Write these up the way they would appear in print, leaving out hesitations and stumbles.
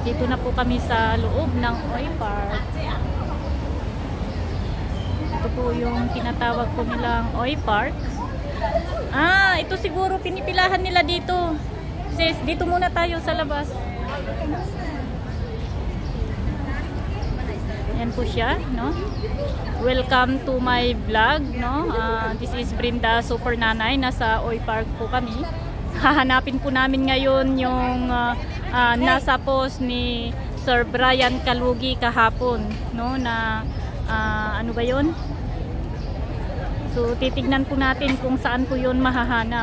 Dito na po kami sa loob ng Oy Park. Ito po yung tinatawag po nilang Oy Park. Ito siguro pinipilahan nila dito. Sis, dito muna tayo sa labas. Yan po siya, no? Welcome to my vlog, no? This is Brenda Super Nanay. Nasa Oy Park po kami. Hahanapin po namin ngayon yung nasa post ni Sir Brian Kalugi kahapon, no? Na ano ba yun? So titignan po natin kung saan po yun mahahanap.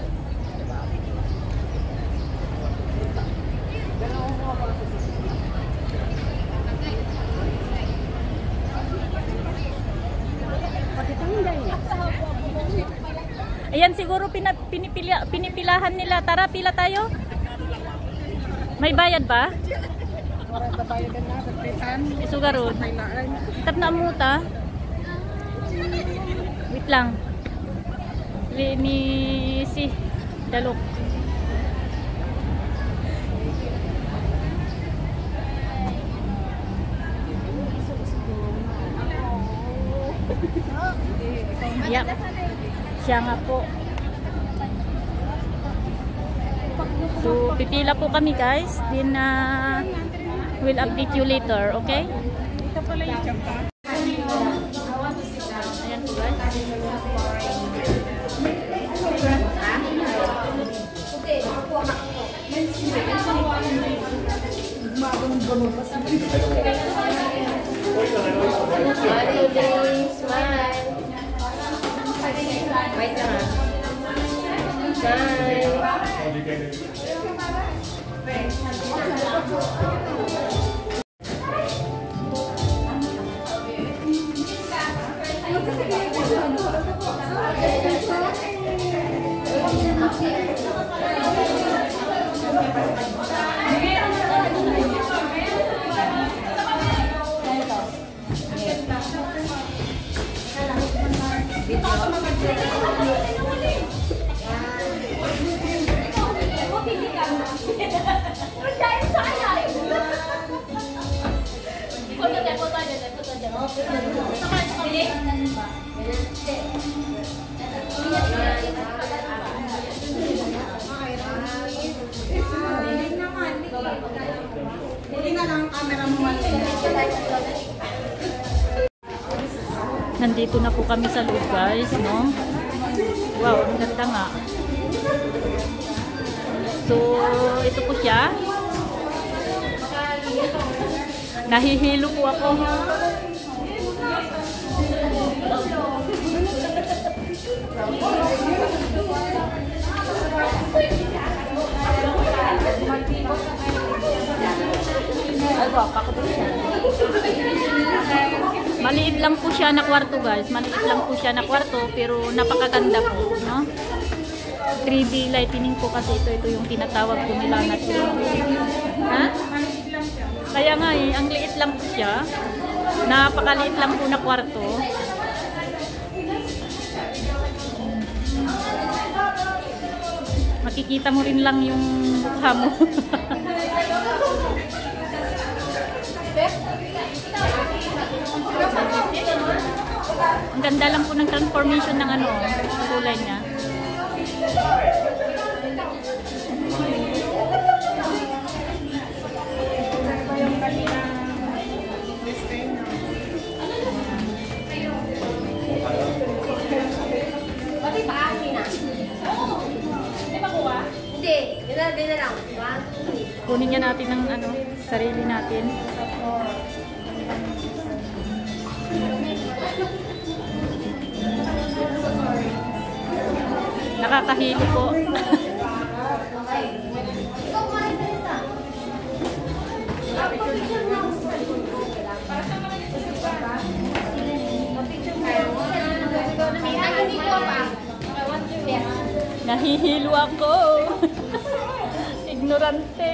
Ayan, siguro pinipilahan nila. Tara, pila tayo. May bayad ba? Isugarod. Tap na muta. Wait lang. Ni si Dalok. Yep. Siya nga po. So, pipila po kami guys. Then, we'll update you later, okay? Ito pala yung jumpa. Ayan po guys. Wait lang ah. Nandito na po kami sa loob guys, no? Wow, ang ganda nga. So, ito po siya. Nahihilo po ako. Maliit lang po siya na kwarto guys. Maliit lang po siya na kwarto pero napakaganda po, no? 3D lighting po kasi ito yung tinatawag po nila na 3D. Ha? Kaya nga ang liit lang po siya. Napakaliit lang po na kwarto. Makikita mo rin lang yung mukha mo. Ang ganda lang po ng transformation ng kulay niya. Pati paasin na. Hindi ba kuha? Hindi. Hindi na lang. Kunin niya natin ng sarili natin. Nakakahilo po. Nahihilo ako. Ignorante.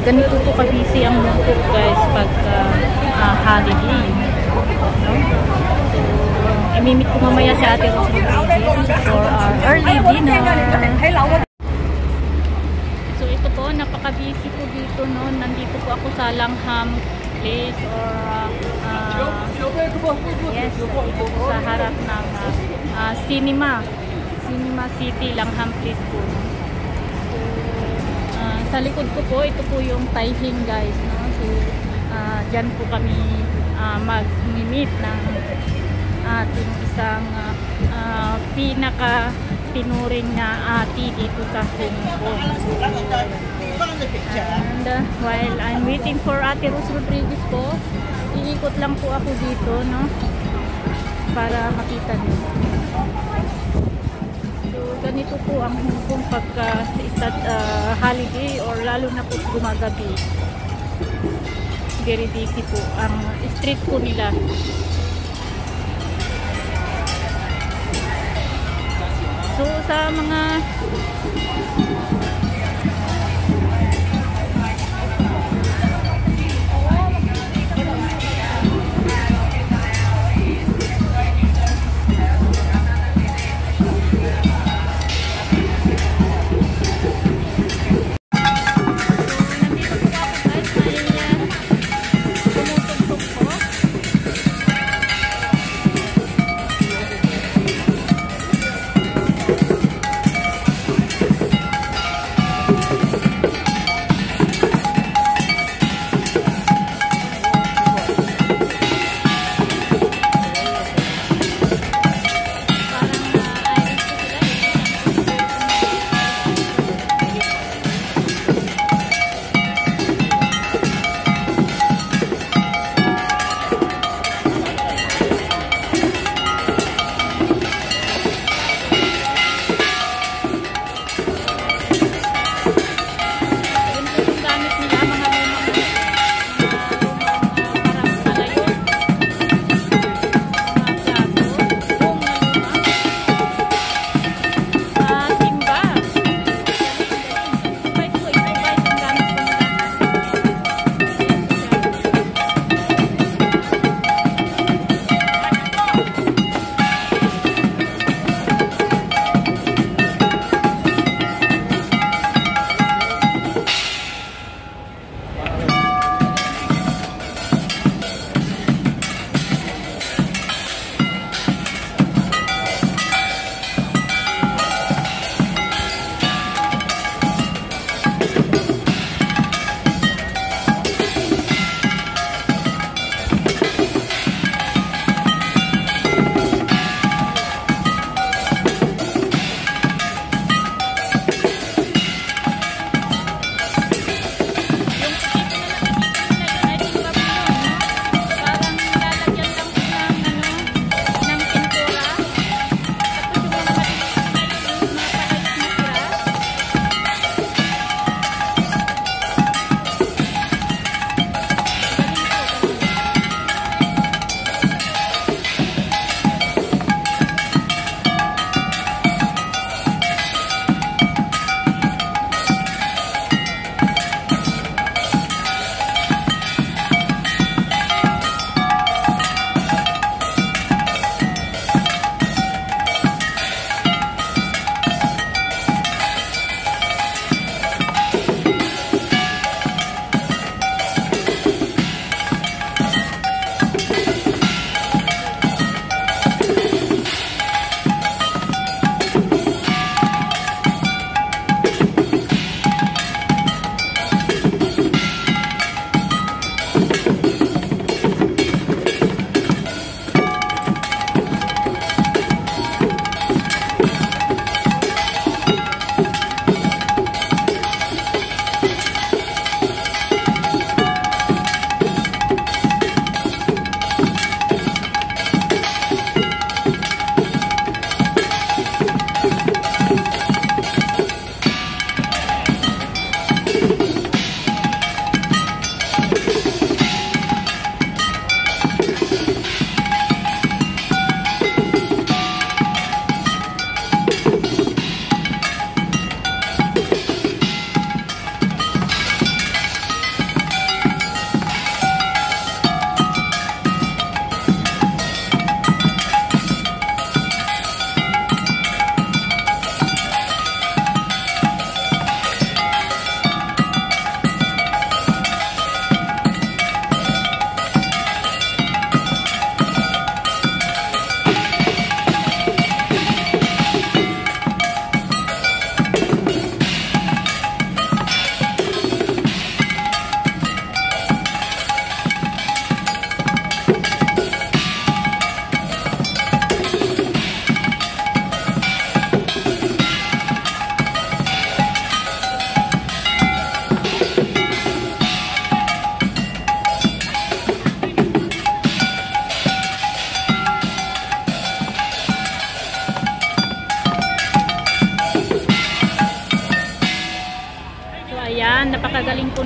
ganito po ka-busy ang Mungkok guys pagka holiday. No? So, imimit ko mamaya si Ate Rose Rodriguez for our early dinner. So ito po, napaka-busy po dito, no? Nandito po ako sa Langham Place or yes, ito po sa harap ng Cinema City, Langham Place po. So, sa likod ko po, ito po yung Taihing guys, no? So, dyan po kami mag-meet ng ating isang pinaka-tinuring na ati dito sa Hong Kong. And while I'm waiting for Ate Rose Rodriguez po, iikot lang po ako dito, no? Para makita niyo. So, ganito po ang Hong Kong pagka holiday or lalo na po gumagabi. Very busy po ang street po nila. So sa mga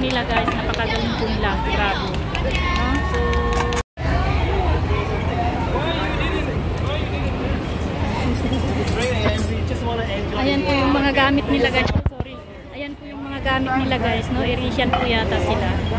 nila guys, napakagaling po nila, grabe. No? So, ayan po yung mga gamit nila guys. Sorry. Ayan po yung mga gamit nila guys, no? Irisian po yata sila.